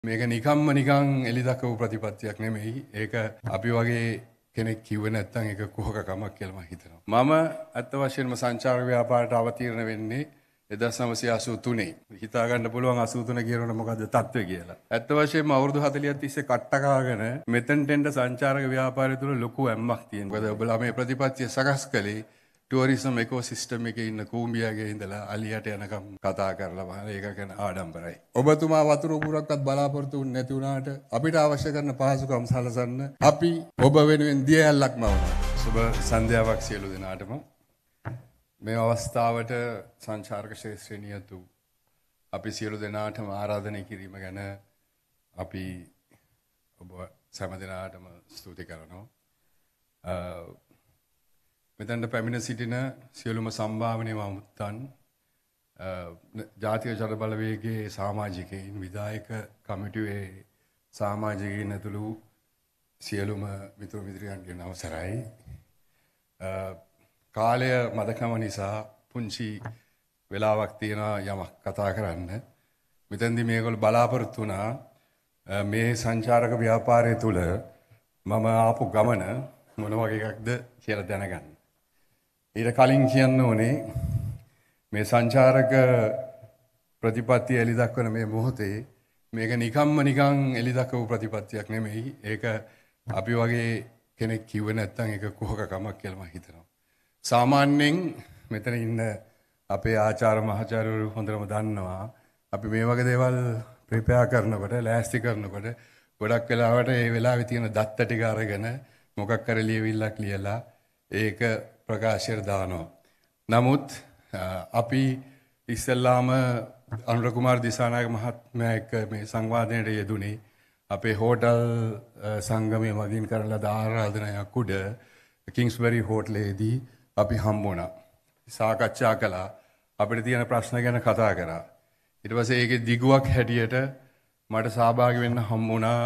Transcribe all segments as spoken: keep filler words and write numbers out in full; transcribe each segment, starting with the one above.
මේක නිකම්ම නිකං එලි දක්වපු ප්‍රතිපත්තියක් නෙමෙයි. ඒක අපි වගේ කෙනෙක් කිව්වේ නැත්නම් ඒක කුහකකමක් කියලා මම හිතනවා. මම අත්ත වශයෙන්ම සංචාරක ව්‍යාපාරයට අවතීර්ණ වෙන්නේ එක්දහස් නවසිය අසූ තුනේ. හිතා ගන්න පුළුවන් අසූ තුන කියනකොට මොකද්ද තත්ත්වය කියලා. ඇත්ත වශයෙන්ම අවුරුදු හතළියක් තිස්සේ කට්ටකාගෙන මෙතෙන්ට එන්න සංචාරක ව්‍යාපාරය තුළ ලොකු ඇම්මක් තියෙනවා. මොකද ඔබලා මේ ප්‍රතිපත්තිය සකස් කළේ ටුවරිසම් ඉකෝසිස්ටම් එකේ ඉන්න කූඹියාගේ ඉඳලා අලියට යනකම් කතා කරලා බලන ඒක ගැන ආඩම්බරයි. ඔබතුමා වතුර උගුරක්වත් බලාපොරොත්තු වෙන්නේ නැති වුණාට අපිට අවශ්‍ය කරන පහසුකම් සලසන්න අපි ඔබ වෙනුවෙන් දියැලක් මවනවා. සුබ සන්ධ්‍යාවක් සියලු දෙනාටම. මේ අවස්ථාවට සංචාරක ශාස්ත්‍රයේ නියතු අපි සියලු දෙනාටම ආරාධනය කිරීම ගැන අපි ඔබ සෑම දෙනාටම ස්තුති කරනවා. මෙතනට පැමිණ සිටින සියලුම සම්භාවනීය මහත්මයන් ජාතික ජන බලවේගයේ සමාජිකයින් විධායක කමිටුවේ සමාජිකයින් ඇතුළු සියලුම මිතුරු මිත්‍රයන්ගෙන් අවසරයි. කාලය මදකම නිසා පුංචි වෙලාවක් තියෙනවා යමක් කතා කරන්න. මෙතෙන්දී මේගොල්ලෝ බලාපොරොත්තු වුණා මේ සංචාරක ව්‍යාපාරය තුල මම ආපු ගමන මොන වගේ එකක්ද කියලා දැනගන්න. ඊට කලින් කියන්න ඕනේ මේ සංචාරක ප්‍රතිපත්තිය එලි දක්වන මේ මොහොතේ මේක නිකම්ම නිකං එලි දක්වපු ප්‍රතිපත්තියක් නෙමෙයි. ඒක අපි වගේ කෙනෙක් කිව්වේ නැත්නම් ඒක කුහකකමක් කියලා මම හිතනවා. සාමාන්‍යයෙන් මෙතන ඉන්න අපේ ආචාර්ය මහාචාර්යවරු හොඳටම දන්නවා අපි මේ වගේ දේවල් ප්‍රිපෙයාර් කරනකොට ලෑස්ති කරනකොට ගොඩක් වෙලාවට ඒ වෙලාවේ තියෙන දත්ත ටික අරගෙන මොකක් කර ලියවිල්ලක් ලියලා ඒක ප්‍රකාශයට දානවා. නමුත් අපි ඉස්සෙල්ලාම අනුර කුමාර දිසානායක මහත්මයා එක්ක මේ සංවාදනයට යෙදුනේ අපේ හෝටල් සංගමයේ මගින් කරන ලද ආරාධනාවක් උඩ කිංස්බරි හෝටලේදී අපි හම්බුණා. සාකච්ඡා කළා. අපිට තියෙන ප්‍රශ්න ගැන කතා කරා. ඊට පස්සේ ඒකේ දිගුවක් හැටියට මට සහභාගී වෙන්න හම්බුණා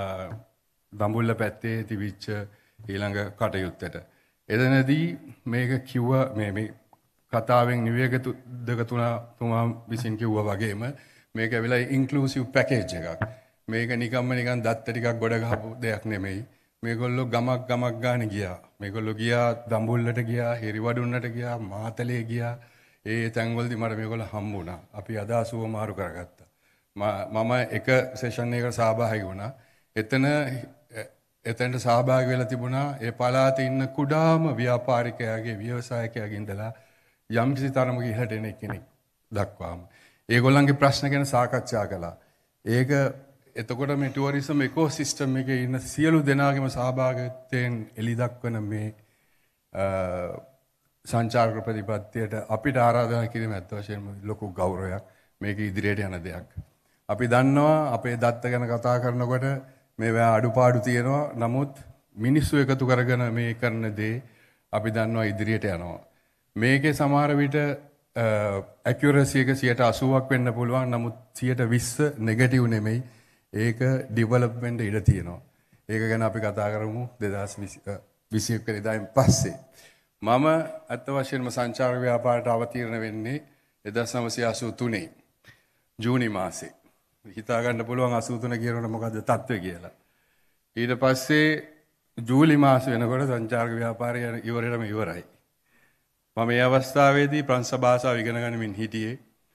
දඹුල්ල පැත්තේ තිබිච්ච ඊළඟ කටයුත්තට. එතනදී මේක කිව්ව මේ මේ කතාවෙන් නිවේග දෙක තුන තුමා විසින් කිව්වා වගේම මේක ඇවිල්ලා ඉන්ක්ලූසිව් පැකේජ් එකක්. මේක නිකම්ම නිකන් දත්ත ටිකක් ගොඩ ගහපු දෙයක් නෙමෙයි. මේගොල්ලෝ ගමක් ගමක් ගාන ගියා. මේගොල්ලෝ ගියා දඹුල්ලට ගියා, හිරිවඩුන්නට ගියා, මාතලේ ගියා. ඒ තැන්වලදී මට මේගොල්ලෝ හම්බුණා. අපි අදාසුව මාරු කරගත්තා. මම එක සෙෂන් එකකට සහභාගී වුණා. එතන එතනට සහභාගී වෙලා තිබුණා ඒ පළාතේ ඉන්න කුඩාම ව්‍යාපාරිකයාගේ ව්‍යවසායකයාගේ ඉඳලා යම්කිසි තරමක ඉහළට එන කෙනෙක් දක්වාම ඒගොල්ලන්ගේ ප්‍රශ්න ගැන සාකච්ඡා කළා. ඒක එතකොට මේ ටුවරිසම් ඉකෝසිස්ටම් එකේ ඉන්න සියලු දෙනාගේම සහභාගීත්වයෙන් එලි දක්වන මේ සංචාරක ප්‍රතිපත්තියට අපිට ආරාධනා කිරීම ඇත්ත වශයෙන්ම ලොකු ගෞරවයක්. මේක ඉදිරියට යන දෙයක්. අපි දන්නවා අපේ දත්ත ගැන කතා කරනකොට මේවා අඩුපාඩු තියෙනවා. නමුත් මිනිස්සු එකතු කරගෙන මේ කරන දේ අපි දන්නවා ඉදිරියට යනවා. මේකේ සමහර විට ඇකියුරසි එක සියයට අසූවක් වෙන්න පුළුවන්. නමුත් සියයට විස්ස නෙගටිව් නෙමෙයි. ඒක ඩිවලොප්මන්ට් ඉඩ තියෙනවා. ඒක ගැන අපි කතා කරමු දෙදාස් විසි එක වෙනිදායින් පස්සේ. මම අත්ත වශයෙන්ම සංචාරක ව්‍යාපාරයට අවතීර්ණ වෙන්නේ එක්දහස් නවසිය අසූ තුනේ ජූනි මාසේ. හිතා ගන්න පුළුවන් අසූ තුන කියනකොට මොකද්ද තත්ත්වය කියලා. ඊට පස්සේ ජූලි මාසේ වෙනකොට සංචාරක ව්‍යාපාරය ඉවරෙටම ඉවරයි. මම මේ අවස්ථාවේදී ප්‍රංශ භාෂාව ඉගෙන ගනිමින් හිටියේ.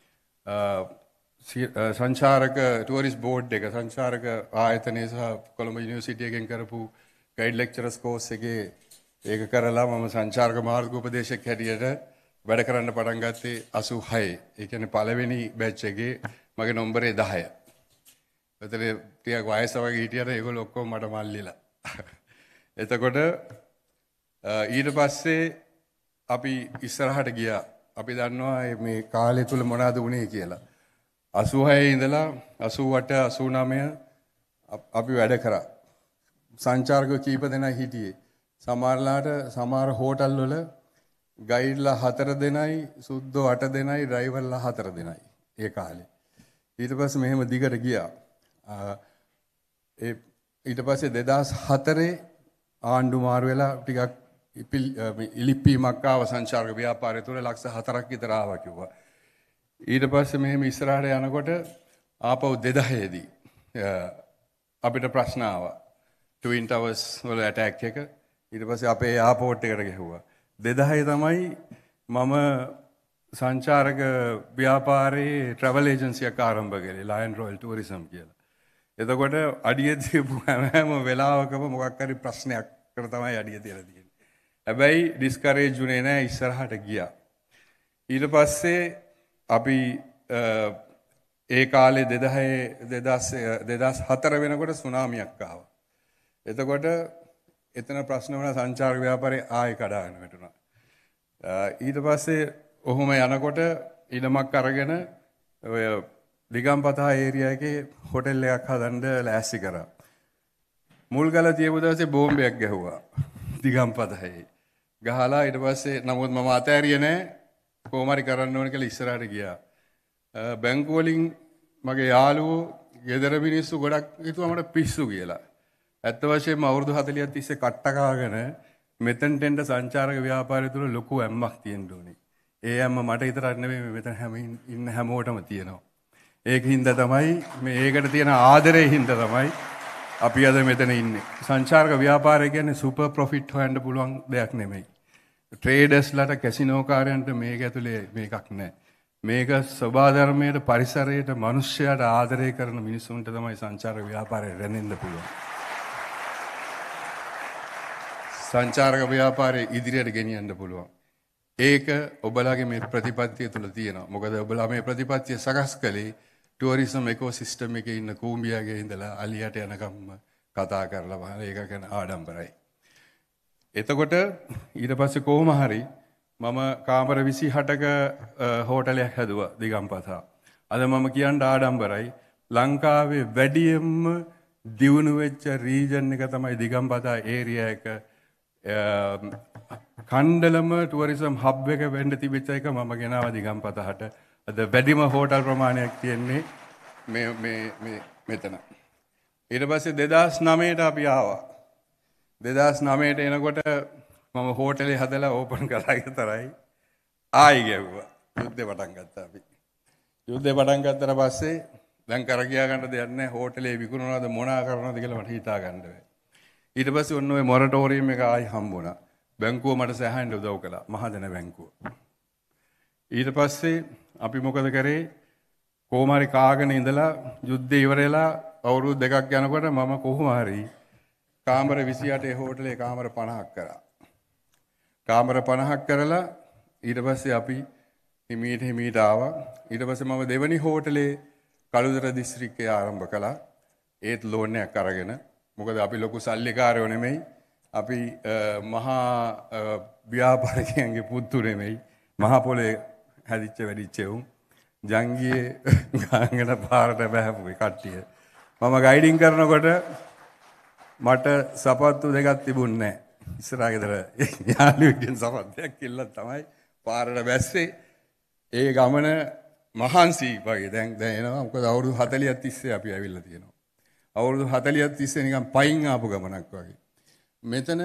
සංචාරක ටුවරිස්ට් බෝඩ් එක සංචාරක ආයතනය සහ කොළඹ යුනිවර්සිටි එකෙන් කරපු ගයිඩ් ලෙක්චරර්ස් කෝස් එකේ ඒක කරලා මම සංචාරක මාර්ග උපදේශක හැටියට වැඩ කරන්න පටන් ගත්තේ අසූ හයේ. ඒ කියන්නේ පළවෙනි බැච් එකේ මගේ නම්බරේ දහය. එතන ටිකක් වයස වගේ හිටියට ඒගොල්ලෝ ඔක්කොම මට මල්ලිලා. එතකොට ඊට පස්සේ අපි ඉස්සරහට ගියා. අපි දන්නවා මේ කාලය තුල මොනවද වුනේ කියලා. අසූ හයේ ඉඳලා අසූ අට අසූ නවය අපි වැඩ කරා. සංචාරකයෝ කීප දෙනා හිටියේ. සමහරලාට සමහර හෝටල් වල ගයිඩ්ලා හතර දෙනයි, සුද්දෝ අට දෙනයි, ඩ්‍රයිවර්ලා හතර දෙනයි ඒ කාලේ. ඊට පස්සේ මෙහෙම දිගට ගියා. ඒ ඊට පස්සේ දෙදාස් හතරේ ආණ්ඩු මාරු වෙලා ටිකක් ඉලිප්පීමක් ආව සංචාරක ව්‍යාපාරය තුළ ලක්ෂ හතරක් විතර ආවා කිව්වා. ඊට පස්සේ මෙහෙම ඉස්සරහට යනකොට ආපහු දෙදහයේදී අපිට ප්‍රශ්න ආවා. Twin Towers වල ඇටැක් එක ඊට පස්සේ අපේ එයාපෝට් එකට ගැහුවා. දෙදහය තමයි මම සංචාරක ව්‍යාපාරයේ ට්‍රැවල් ඒජන්සියක් ආරම්භ කළේ ලයන් රොයල් ටූරිසම් කියලා. එතකොට අඩිය තියපු හැම වෙලාවකම මොකක් හරි ප්‍රශ්නයක් කර තමයි අඩිය තියලා තියෙන්නේ. හැබැයි ඩිස්කරේජ් වුණේ නැහැ, ඉස්සරහට ගියා. ඊට පස්සේ අපි ඒ කාලේ දෙදහය දෙදහස් හතර වෙනකොට සුනාමියක් ආවා. එතකොට එතන ප්‍රශ්න වුණා, සංචාරක ව්‍යාපාරේ ආයෙ කඩාගෙන වැටුණා. ඊට පස්සේ ඔහොම යනකොට ඉඩමක් අරගෙන ඔය දිගම්පතා ඒරියා එකේ හොටෙල් එකක් හදන්න ලෑස්ති කරා. මුල්ගල තියපු දවසේ බෝම්බයක් ගැහුවා දිගම්පතේ. ගහලා ඊට පස්සේ නමුත් මම අතෑරියේ නැහැ. කොහොම හරි කරන්න ඕන කියලා ඉස්සරහට ගියා. බැංකු වලින් මගේ යාළුවෝ ගෙදර මිනිස්සු ගොඩක් හිතුවා මට පිස්සු කියලා. ඇත්ත වශයෙන්ම අවුරුදු හතළියක් තිස්සේ කට්ටකාගෙන මෙතෙන්ට එන්න සංචාරක ව්‍යාපාරය තුල ලොකු ඇම්මක් තියෙන්න ඕනේ. ඒ ඇම්ම මට විතරක් නෙමෙයි මෙතන හැම ඉන්න හැමෝටම තියෙනවා. ඒක හින්දා තමයි මේ ඒකට තියෙන ආදරේ හින්දා තමයි අපි අද මෙතන ඉන්නේ. සංචාරක ව්‍යාපාරය කියන්නේ සුපර් ප්‍රොෆිට් හොයන්න පුළුවන් දෙයක් නෙමෙයි. ට්‍රේඩර්ස්ලාට කැසිනෝ කාරයන්ට මේක ඇතුලේ මේකක් නැහැ. මේක සබා ධර්මයට, පරිසරයට, මිනිස්යාට ආදරය කරන මිනිසුන්ට තමයි සංචාරක ව්‍යාපාරය රැඳෙන්න පුළුවන්. සංචාරක ව්‍යාපාරය ඉදිරියට ගෙනියන්න පුළුවන්. ඒක ඔබලාගේ මේ ප්‍රතිපත්තිය තුල තියෙනවා. මොකද ඔබලා මේ ප්‍රතිපත්තිය සකස් කළේ ටුවරිසම් ඉකෝසිස්ටම් එකේ ඉන්න කූඹියාගේ ඉඳලා අලියට යනකම්ම කතා කරලා බලලා ඒක ගැන ආඩම්බරයි. එතකොට ඊට පස්සේ කොහොම හරි මම කාමර විසිහටක හෝටලයක් හැදුවා දිගම්පතා. අද මම කියන්න ආඩම්බරයි ලංකාවේ වැඩියෙන්ම දියුණු වෙච්ච රීජන් එක තමයි දිගම්පතා ඒරියා එක. කණ්ඩලම ටුවරිසම් හබ් එක වෙන්න තිබිච්ච එක මම ගෙනාවා දිගම්පතහට. අද වැඩිම හෝටල් ප්‍රමාණයක් තියෙන්නේ මේ මේ මේ මෙතන. ඊට පස්සේ දෙදහස් නවයට අපි ආවා. දෙදහස් නවයට එනකොට මම හෝටලේ හදලා ඕපන් කරලා විතරයි ආයි ගැව්වා. යුද්ධේ පටන් ගත්තා අපි. යුද්ධේ පටන් ගත්තට පස්සේ දැන් කර ගියා ගන්න දෙයක් නැහැ. හෝටලේ විකුණනවද මොනා කරනවද කියලා මට හිතා ගන්න බැහැ. ඊට පස්සේ ඔන්න ඔය මොරටෝරියම් එක ආයි හම්බුණා. බැංකුව මට සഹായം උදව් කළා. මහදැන බැංකුව. ඊට පස්සේ අපි මොකද කරේ? කොහොම හරි කාගෙන ඉඳලා යුද්ධය ඉවර වෙලා අවුරුදු දෙකක් යනකොට මම කොහොම හරි කාමර විසිඅටේ හෝටලේ කාමර පනහක් කරා. කාමර පනහක් කරලා ඊට පස්සේ අපි හිමීට හිමීට ආවා. ඊට පස්සේ මම දෙවනි හෝටලේ කළුතර දිස්ත්‍රික්කයේ ආරම්භ කළා. ඒත් ලෝන් එකක් අරගෙන. මොකද අපි ලොකු සල්ලිකාරයෝ නෙමෙයි. අපි මහා ව්‍යාපාරිකයන්ගේ පුතු නෙමෙයි. මහා පොලේ හැදිච්ච වැඩිච්ච උන්. ජංගියේ ගාංගන පාරට බහැපු කට්ටිය. මම ගයිඩින් කරනකොට මට සපත්තු දෙකක් තිබුණේ නැහැ. ඉස්සරහා ගෙදර යාළුවෙක්ගෙන් සපත්තුයක් කිල්ලක් තමයි පාරට බැස්සේ. ඒ ගමන මහන්සි වගේ දැන් දැන් එනවා. මොකද අවුරුදු හතළියක් තිස්සේ අපි ඇවිල්ලා තියෙනවා. අවුරුදු හතළියක් තිස්සේ නිකන් පයින් ආපු ගමනක් වගේ. මෙතන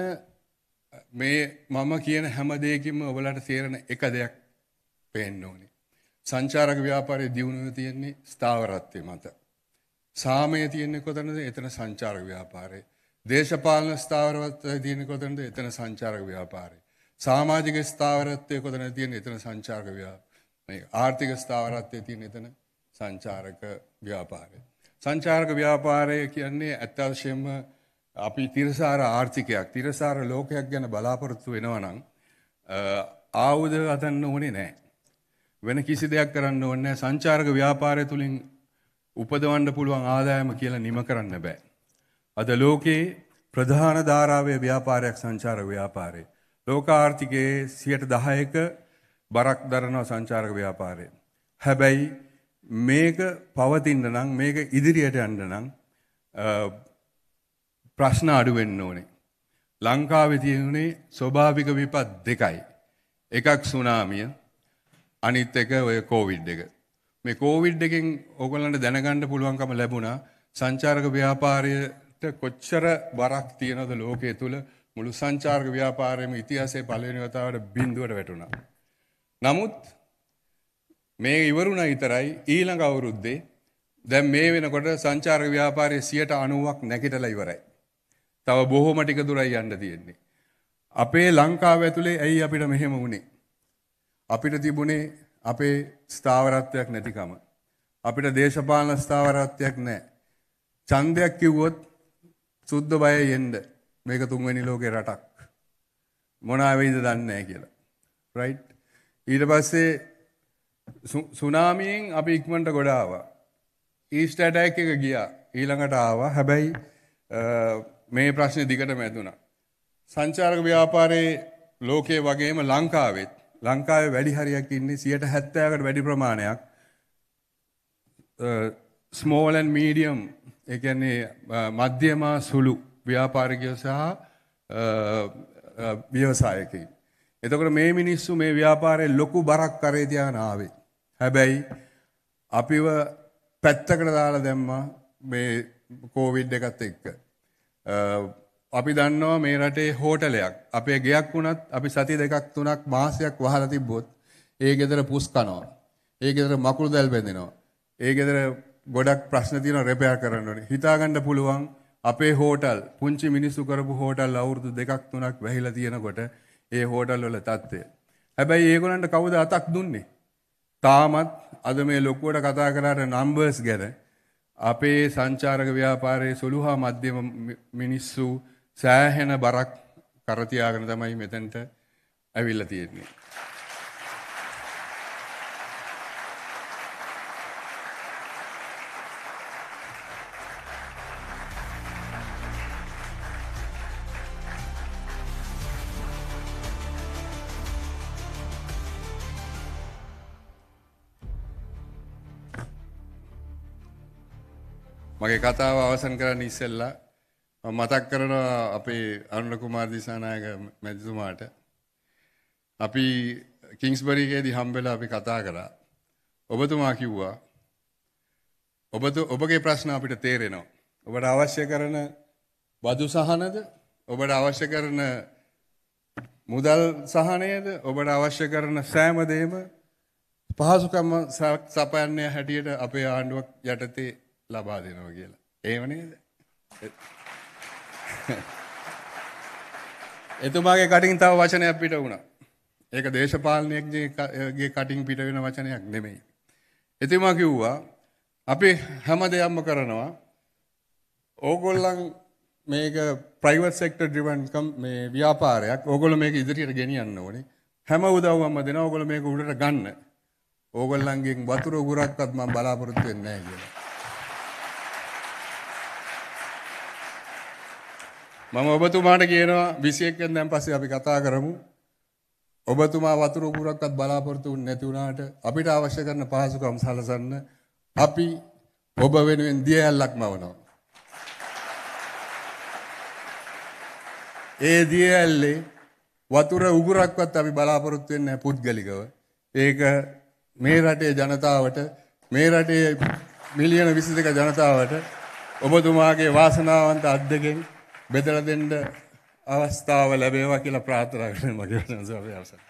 මේ මම කියන හැම දෙයකින්ම ඔයාලට තේරෙන එක දෙයක් පේන්න ඕනේ. සංචාරක ව්‍යාපාරයේ දියුණුව තියෙන්නේ ස්ථාවරත්වයේ මත. සාමය තියෙන්නේ කොතනද? එතන සංචාරක ව්‍යාපාරේ. දේශපාලන ස්ථාවරත්වය තියෙන්නේ කොතනද? එතන සංචාරක ව්‍යාපාරේ. සමාජික ස්ථාවරත්වය කොතනද තියෙන්නේ? එතන සංචාරක ව්‍යාපාරේ. ආර්ථික ස්ථාවරත්වය තියෙන්නේ එතන සංචාරක ව්‍යාපාරේ. සංචාරක ව්‍යාපාරය කියන්නේ අත්‍යවශ්‍යම අපි තිරසාර ආර්ථිකයක්, තිරසාර ලෝකයක් ගැන බලාපොරොත්තු වෙනවා නම් ආයුධ හදන්න ඕනේ නැහැ. වෙන කිසි දෙයක් කරන්න ඕනේ නැහැ. සංචාරක ව්‍යාපාරය තුලින් උපදවන්න පුළුවන් ආදායම කියලා නිම කරන්න බෑ. අද ලෝකේ ප්‍රධාන ධාරාවේ ව්‍යාපාරයක් සංචාරක ව්‍යාපාරය. ලෝක ආර්ථිකයේ සියයට දහයක බරක් දරන සංචාරක ව්‍යාපාරය. හැබැයි මේක පවතින්න නම්, මේක ඉදිරියට යන්න නම් ප්‍රශ්න අඩු වෙන්න ඕනේ. ලංකාවේ තියෙන්නේ ස්වභාවික විපත් දෙකයි. එකක් සුනාමිය, අනිත් එක ඔය කොවිඩ් එක. මේ කොවිඩ් එකෙන් ඕගොල්ලන්ට දැනගන්න පුළුවන්කම ලැබුණා සංචාරක ව්‍යාපාරයට කොච්චර බරක් තියෙනවද ලෝකයේ තුල. මුළු සංචාරක ව්‍යාපාරයේම ඉතිහාසයේ පළවෙනි වතාවට බිඳුවට වැටුණා. නමුත් මේ ඉවරුණා විතරයි ඊළඟ අවුරුද්දේ දැන් මේ වෙනකොට සංචාරක ව්‍යාපාරයේ සියයට අනූවක් නැගිටලා ඉවරයි. තව බොහෝම ටික දුරයි යන්න තියෙන්නේ. අපේ ලංකාව ඇතුලේ ඇයි අපිට මෙහෙම වුනේ? අපිට තිබුණේ අපේ ස්ථාවරත්වයක් නැතිකම. අපිට දේශපාලන ස්ථාවරත්වයක් නැහැ. ඡන්දයක් කිව්වොත් සුද්ධ බය යෙන්න මේක තුන්වෙනි ලෝකේ රටක්. මොනවා වෙයිද දන්නේ නැහැ කියලා. රයිට්? ඊට පස්සේ සුනාමියෙන් අපි ඉක්මනට ගොඩ ආවා. ඊස්ට් ඇටැක් එක ගියා. ඊළඟට ආවා. හැබැයි මේ ප්‍රශ්නේ දිගටම ඇතුණා. සංචාරක ව්‍යාපාරයේ ලෝකයේ වගේම ලංකාවෙත් ලංකාවේ වැඩි හරියක් ඉන්නේ සියයට හැත්තෑවකට වැඩි ප්‍රමාණයක් ස්මෝල් ඇන්ඩ් මීඩියම් ඒ කියන්නේ මධ්‍යම සුළු ව්‍යාපාරිකයෝ සහ ව්‍යවසායකයෝ. එතකොට මේ මිනිස්සු මේ ව්‍යාපාරයේ ලොකු බරක් කරේ තියාගෙන ආවේ. හැබැයි අපිව පැත්තකට දාලා දැම්මා මේ කොවිඩ් එකත් එක්ක. අපි දන්නවා මේ රටේ හෝටලයක් අපේ ගෙයක් වුණත් අපි සති දෙකක් තුනක් මාසයක් වහලා තිබ්බොත් ඒ ගෙදර පුස් කනවා. ඒ ගෙදර මකුළු දැල් බැඳෙනවා. ඒ ගෙදර ගොඩක් ප්‍රශ්න තියෙනවා රිපෙයාර් කරන්න ඕනේ. හිතා ගන්න පුළුවන් අපේ හෝටල් පුංචි මිනිස්සු කරපු හෝටල් අවුරුදු දෙකක් තුනක් වැහිලා තියෙනකොට ඒ හෝටල් වල තත්ත්වය. හැබැයි ඒගොල්ලන්ට කවුද අතක් දුන්නේ? තාමත් අද මේ ලොකුවට කතා කරාට නම්බර්ස් ගැන අපේ සංචාරක ව්‍යාපාරයේ සුළු හා මධ්‍යම මිනිස්සු සෑහෙන බරක් කර තියාගෙන තමයි මෙතනට ඇවිල්ලා තියෙන්නේ. මගේ කතාව අවසන් කරන්න ඉස්සෙල්ලා මතක් කරනවා අපේ අරුණ කුමාර දිසානායක මැතිතුමාට අපි කිංස්බරි එකේදී හම්බෙලා අපි කතා කරා. ඔබතුමා කිව්වා ඔබතු ඔබගේ ප්‍රශ්න අපිට තේරෙනවා. ඔබට අවශ්‍ය කරන බදු සහනද? ඔබට අවශ්‍ය කරන මුදල් සහනයද? ඔබට අවශ්‍ය කරන සෑම දෙයක්ම පහසුකම් සපයන්නේ හැටියට අපේ ආණ්ඩුවක් යටතේ ලබා දෙනවා කියලා. ඒව නේද? එතුමාගේ කටින් තව වචනයක් පිට වුණා. ඒක දේශපාලනයකගේ කටින් පිට වෙන වචනයක් නෙමෙයි. එතුමා කිව්වා අපි හැම දෙයක්ම කරනවා. ඕගොල්ලන් මේක ප්‍රයිවට් සෙක්ටර් ඩ්‍රිවන් මේ ව්‍යාපාරයක්. ඕගොල්ලෝ මේක ඉදිරියට ගෙනියන්න ඕනේ. හැම උදව්වක්ම දෙනවා. ඕගොල්ලෝ මේක උඩට ගන්න. ඕගොල්ලන්ගෙන් වතුර උගුරක්වත් මම බලාපොරොත්තු වෙන්නේ නැහැ කියලා. මම ඔබතුමාට කියනවා විසි එක් වෙනිදාන් පස්සේ අපි කතා කරමු. ඔබතුමා වතුර උගුරක්වත් බලාපොරොත්තු වෙන්නේ නැති වුණාට අපිට අවශ්‍ය කරන පහසුකම් සලසන්න අපි ඔබ වෙනුවෙන් දිය ඇල්ලක් මවනවා. ඒ දිය ඇල්ලේ වතුර උගුරක්වත් අපි බලාපොරොත්තු වෙන්නේ නැහැ පුද්ගලිකව. ඒක මේ රටේ ජනතාවට මේ රටේ මිලියන විසි දෙක ජනතාවට ඔබතුමාගේ වාසනාවන්ත අත් දෙකෙන් බෙදලා දෙන්න අවස්ථාව ලැබේවා කියලා ප්‍රාර්ථනා කරනවා මගේ අවසන්.